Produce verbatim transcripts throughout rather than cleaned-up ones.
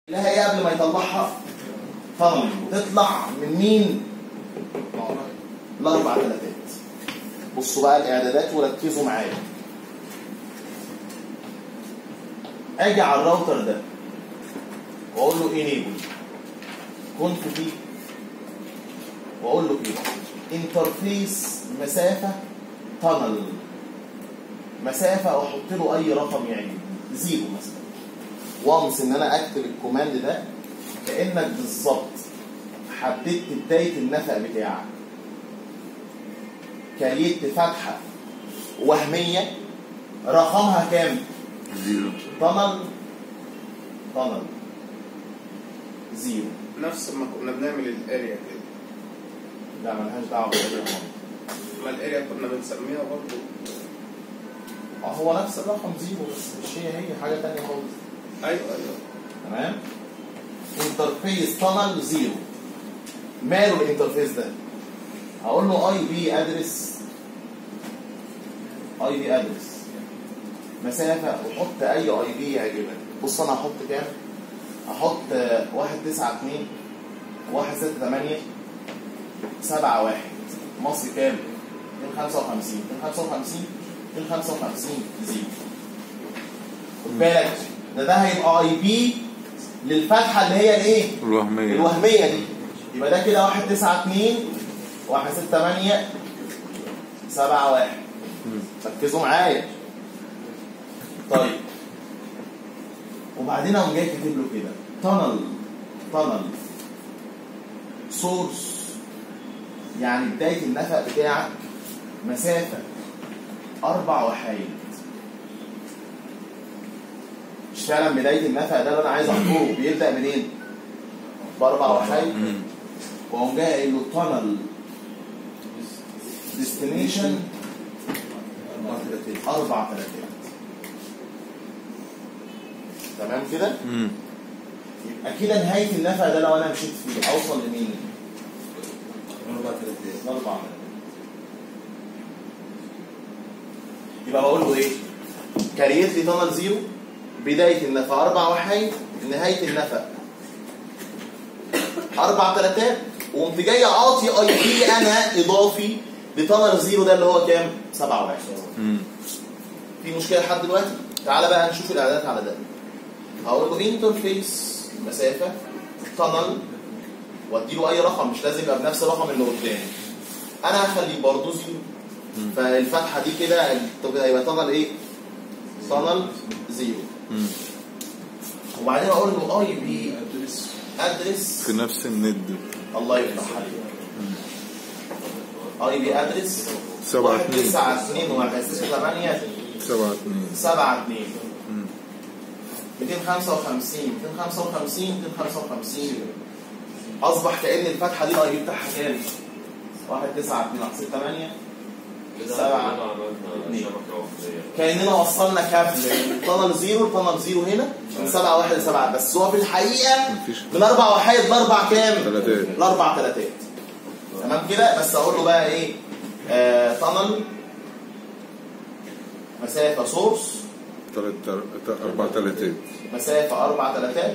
لها ايه قبل ما يطلعها؟ فانل. تطلع من مين؟ الاربع ثلاثات. بصوا بقى الاعدادات وركزوا معايا. اجي على الراوتر ده واقول له انيبل كونفيج واقول له كده انترفيس مسافه تانل، مسافه واحط له اي رقم يعني زيرو مثلا. وانس ان انا اكتب الكوماند ده كانك بالظبط حددت بدايه النفق بتاعك. كريت فتحه وهميه رقمها كام؟ زيرو. تانل تانل زيرو. نفس ما كنا بنعمل الاريا كده. لا ملهاش دعوه بالاريا خالص. ما الاريا كنا بنسميها برضه. اه هو نفس الرقم زيرو بس مش هي هي حاجه ثانيه خالص. ايوه ايوه تمام. انترفيس تانل زيرو. ماله الانترفيس ده؟ هقول له اي بي ادرس اي بي ادرس مسافه وحط اي اي بي يعجبك. بص انا هحط كام؟ هحط واحد تسعة اتنين واحد ستة تمانية سبعة واحد. مصر كام؟ ميتين خمسة وخمسين ميتين خمسة وخمسين ميتين خمسة وخمسين زيرو. خد بالك ده ده هيبقى اي بي للفتحه اللي هي الايه؟ الوهميه الوهميه دي. يبقى ده كده واحد تسعة اتنين واحد ستة تمانية سبعة واحد. ركزوا معايا. طيب وبعدين اقوم جاي كاتب له كده تانل تانل سورس، يعني بدايه النفق بتاعك مسافه اربع وحايد. مش فعلا بدايه النفق ده اللي انا عايز احطه بيبدا منين؟ باربع وحايد. واقوم جاي قايل له تانل ديستنيشن اربع ثلاثات. تمام كده؟ امم يبقى كده نهايه النفق ده لو انا مشيت فيه اوصل لمين؟ اربع ثلاثات. اربع ثلاثات. يبقى بقول له ايه؟ كريت لي تانل زيرو، بدايه النفق اربع وحايد، نهايه النفق اربع ثلاثات، وقمت جاي اعطي اي بي انا اضافي لتانل زيرو ده اللي هو كام؟ سبعة واحد. امم في مشكله لحد دلوقتي؟ تعالى بقى نشوف الاعدادات على ده. هقول له انترفيس مسافه تانل وادي له اي رقم، مش لازم يبقى بنفس الرقم اللي قدامي. انا هخليه برضه زيرو. فالفتحه دي كده هيبقى تانل ايه؟ تانل زيرو. امم وبعدين اقول له اي بي ادرس ادرس في نفس الند. الله يفتح عليك. اي بي ادرس سبعة اتنين تسعة اتنين واحد ستة تمانية سبعة اتنين سبعة اتنين امم ميتين خمسة وخمسين ميتين خمسة وخمسين ميتين خمسة وخمسين. اصبح كأن الفتحه دي الاي بي بتاعها كام؟ واحد تسعة اتنين واحد ستة تمانية سبعة اتنين. كأننا وصلنا كابل من تانل زيرو لتانل زيرو هنا من سبعة واحد لسبعة، بس هو في الحقيقه من اربع وحيد لاربع كام؟ ثلاثات. لاربع ثلاثات. تمام كده؟ بس اقول له بقى ايه؟ آه تانل مسافه سورس ثلاث اربع ثلاثات. مسافه اربع ثلاثات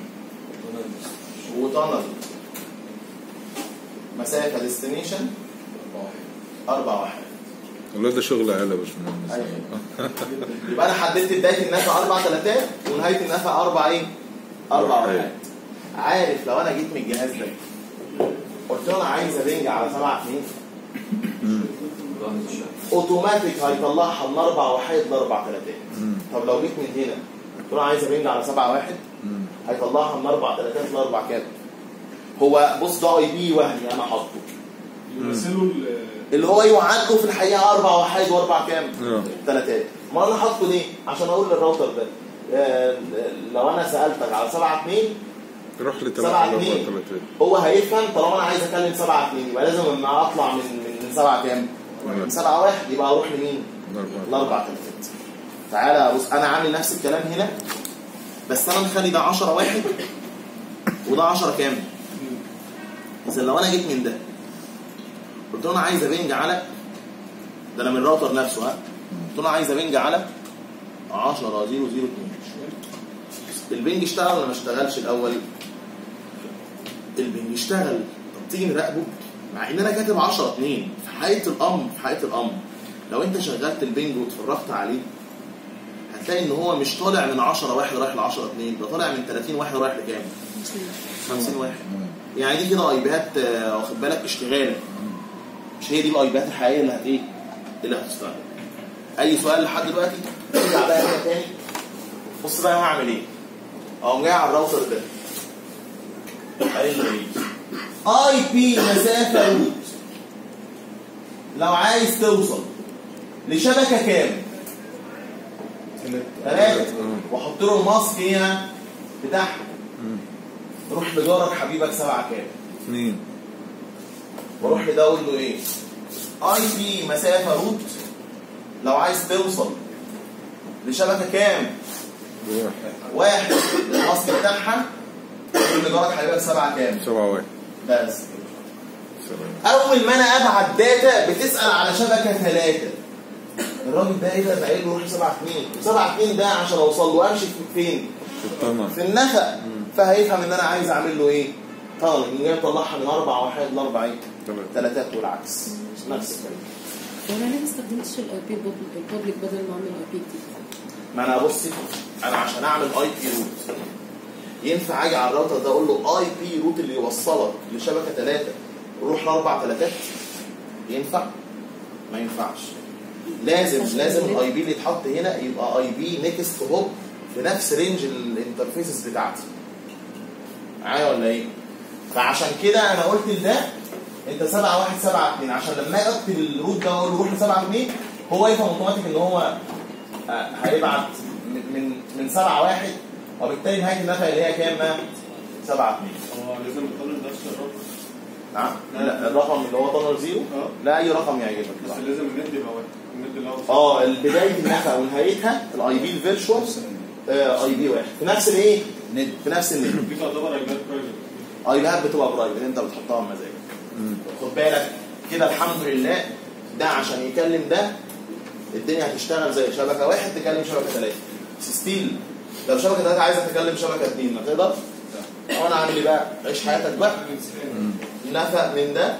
وتانل مسافه ديستنيشن اربع واحد. والله ده شغل عيال يا باشمهندس. ايوه. يبقى انا حددت بدايه النفق اربع ثلاثات ونهايه النفق اربع ايه؟ اربع واحد. عارف لو انا جيت من الجهاز ده قلت له انا عايز ابنج على سبعة اتنين اوتوماتيك هيطلعها من اربع وحيد لاربع ثلاثات. طب لو جيت من هنا قلت له عايز ابنج على سبعة واحد هيطلعها من اربع ثلاثات لاربع كام؟ هو بص ده اي بي وهمي انا حاطه يمثلوا اللي هو يعد في الحقيقه اربع وحيد واربع كام؟ اه ثلاثات. ما انا حاطه ليه؟ عشان اقول للراوتر ده آه لو انا سالتك على سبعة اتنين روح لي سبعة اتنين ثلاثات. هو هيفهم طالما انا عايز اكلم سبعة اتنين يبقى لازم لما اطلع من من سبعة كام؟ من سبعة واحد يبقى اروح لمين؟ لاربع ثلاثات. تعالى بص انا عامل نفس الكلام هنا بس انا مخلي ده عشرة واحد وده عشرة كام؟ اذا لو انا جيت من ده قلت له انا عايز ابنج على ده انا من الراوتر نفسه ها قلت له انا عايز ابنج على عشرة صفر صفر اتنين البنج اشتغل ولا ما اشتغلش الاول؟ البنج اشتغل. طب تيجي نراقبه مع ان انا كاتب عشرة اتنين في حقيقه الامر. في حقيقه الامر لو انت شغلت البنج واتفرجت عليه هتلاقي ان هو مش طالع من عشرة واحد رايح ل عشرة اتنين، ده طالع من تلاتين واحد رايح لكام؟ خمسين واحد. يعني دي كده ايبيهات واخد بالك اشتغال، مش هي دي الايبيهات الحقيقيه اللي هت ايه؟ اللي هتستخدم. اي سؤال لحد دلوقتي؟ ارجع بقى هنا تاني. بص بقى هعمل ايه؟ اقوم جاي على الراوتر ده قايل له ايه؟ اي بي مسافه روت لو عايز توصل لشبكه كام؟ ثلاثة. واحط له الماسك هنا بتاعها. روح لجارك حبيبك سبعة كام؟ اثنين. واروح لده اقول له ايه؟ اي بي مسافه روت لو عايز توصل لشبكه كام؟ واحد. الماسك بتاعها تقول لجارك حبيبك سبعة كام؟ سبعة واحد. بس اول ما انا ابعت داتا بتسال على شبكه ثلاثة. الراجل ده ايه ده؟ قايل له روح سبعة اتنين. سبعة اتنين ده عشان اوصل له امشي فين؟ في الطنة. في النفق. فهيفهم ان انا عايز اعمل له ايه؟ طالع من جاي اطلعها من اربع واحد لاربع ايه؟ ثلاثات والعكس. نفس الكلام. وانا ليه ما استخدمتش الاي بي بابليك بدل ما اعمل اي بي كتير؟ ما انا بصي انا عشان اعمل اي بي روت ينفع اجي على الراوتر ده اقول له اي بي روت اللي يوصلك لشبكه ثلاثه روح لاربع ثلاثات؟ ينفع؟ ما ينفعش. لازم لازم الاي بي اللي يتحط هنا يبقى اي بي نيكست هوب في نفس رينج الانترفيسز بتاعتي. معايا ولا ايه؟ فعشان كده انا قلت لده انت سبعة واحد سبعة اتنين عشان لما اكتب الروت ده واقول له روح ل سبعة اتنين هو يفهم اوتوماتيك ان هو هيبعت من من سبعة واحد وبالتالي نهايه النفق اللي هي كام؟ سبعة اتنين. هو لازم يطلع نفس الرقم. نعم؟ لا الرقم اللي هو طنر زيرو؟ اه لا اي رقم يعجبك. بس لازم النت يبقى واحد. النت اللي هو اه بدايه النفق ونهايتها الاي بي الفيرشوال اي بي واحد في نفس الايه؟ نت. في نفس النت. دي تعتبر ايباد برايفت. ايباد بتبقى برايفت انت بتحطها بمزاجك. خد بالك كده الحمد لله ده عشان يكلم ده الدنيا هتشتغل زي شبكه واحد تكلم شبكه ثلاثه. ستيل لو شبكه ثلاثه عايزه تكلم شبكه اثنين ما تقدر. وانا عامل ايه بقى؟ عيش حياتك بقى. نفق من ده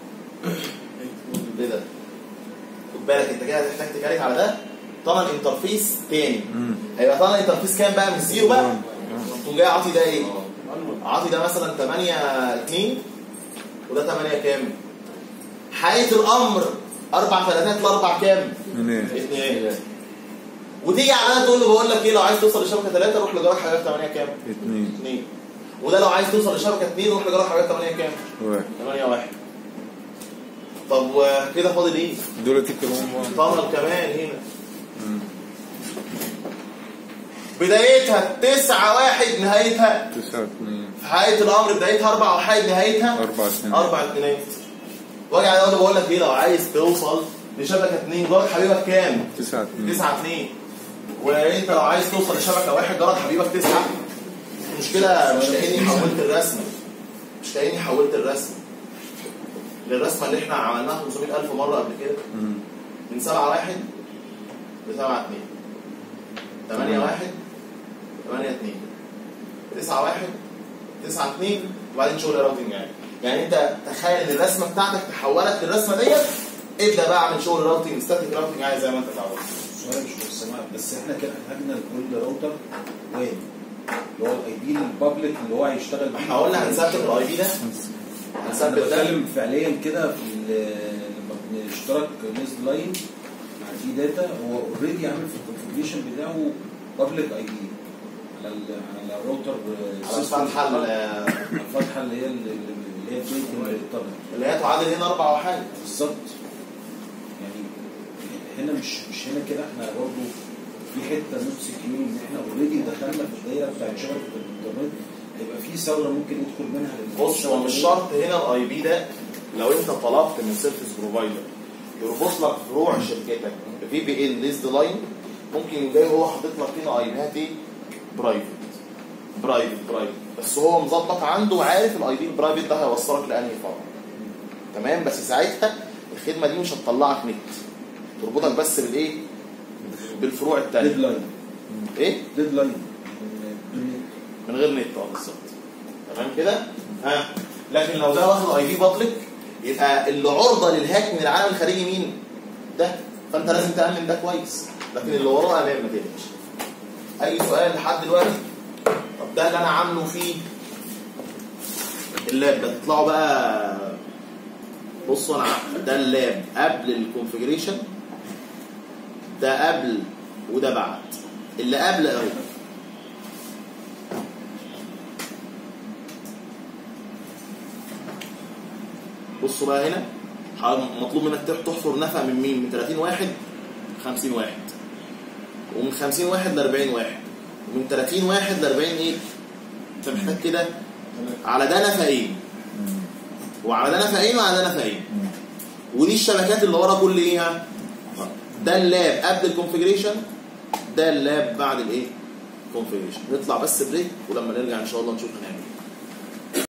لده. خد بالك انت كده هتحتاج تكلم على ده طبعا انترفيس تاني. هيبقى طبعا انترفيس كام بقى؟ مش زيرو بقى. تقوم جاي عاطي ده ايه؟ عاطي ده مثلا تمانية اتنين وده تمانية كام؟ حقيقة الأمر أربع ثلاثات لأربع كام؟ اثنين. اثنين. وتيجي على ده تقول له بقول لك إيه لو عايز توصل لشبكة ثلاثة روح لجارك حبيبك تمانية كام؟ اثنين. اثنين. وده لو عايز توصل لشبكة اثنين روح لجارك حبيبك تمانية كام؟ واحد. تمانية واحد. طب وكده فاضل إيه؟ دول تكلمهم طنل كمان هنا. بدايتها تسعة واحد نهايتها تسعة اثنين. في حقيقة الأمر بدايتها أربعة واحد نهايتها أربعة اثنين. أربعة اثنين. واجي على ده بقول لك إيه لو عايز توصل لشبكة اثنين جارك حبيبك كام؟ تسعة اثنين. تسعة اثنين. وأنت لو عايز توصل لشبكة واحد جارك حبيبك تسعة. المشكلة مش كأني حولت الرسم. مش كأني حولت الرسم للرسمة اللي إحنا عملناها خمسمية ألف مرة قبل كده. من سبعة واحد لسبعة اثنين. تمانية واحد تمانية اثنين. تسعة واحد تسعة اثنين وبعدين شغل راوتنج يعني. يعني انت تخيل ان الرسمه بتاعتك تحولت للرسمه ديت ابدا بقى اعمل شغل راوتنج ستاتيك راوتنج عايز زي ما انت تعود. السؤال مش في السماء بس احنا كده احتاجنا لكل راوتر وين اللي هو الاي بي البابليك اللي هو هيشتغل بيه. احنا قلنا هنثبت الاي بي ده هنثبت ده. بتكلم فعليا كده في لما بنشترك نيست لاين مع في داتا هو اوريدي عامل في الكونفيجريشن بتاعه بابليك اي بي على على الراوتر على الفتحه الفتحه اللي هي اللي هي بتاعت الطبق اللي هي تعادل هنا أربعة وحاجه بالظبط. يعني هنا مش مش هنا كده احنا برضه في حته نوت سكيور ان احنا اوريدي دخلنا في الدايره بتاعت شبكه الانترنت هيبقى في ثوره ممكن يدخل منها. بص هو مش شرط هنا الاي بي ده لو انت طلبت من سيرفيس بروفايدر يربط لك فروع شركتك في بي ان ليست لاين ممكن جاي هو حاطط لك هنا اي بيات ايه؟ برايفت برايفت برايفت بس هو مظبط عنده وعارف الاي بي البرايفت ده هيوصلك لانهي فرع. تمام بس ساعتها الخدمه دي مش هتطلعك نت تربطك بس بالايه؟ بالفروع الثانيه. ديد لاين ايه؟ ديد لاين من غير نت اه بالظبط. تمام كده؟ ها لكن لو ده واخد اي بي بابليك يبقى اللي عرضه للهاك من العالم الخارجي مين؟ ده. فانت لازم تامن ده كويس، لكن اللي وراه امان ما تقلقش. اي سؤال لحد دلوقتي؟ طب ده اللي انا عامله فيه اللاب ده. تطلعوا بقى بصوا انا ده اللاب قبل الكونفيجريشن، ده قبل وده بعد. اللي قبل قوي بصوا بقى هنا مطلوب منك تحفر نفق من مين؟ من ثلاثين واحد ل خمسين واحد، ومن خمسين واحد ل أربعين واحد، ومن ثلاثين واحد ل أربعين ايه؟ انت محتاج كده على ده نفقين وعلى ده نفقين وعلى ده نفقين. ودي الشبكات اللي ورا كل ايه؟ ده اللاب قبل الكونفيجريشن، ده اللاب بعد الايه؟ كونفيجريشن. نطلع بس بريك ولما نرجع ان شاء الله نشوف هنعمل ايه.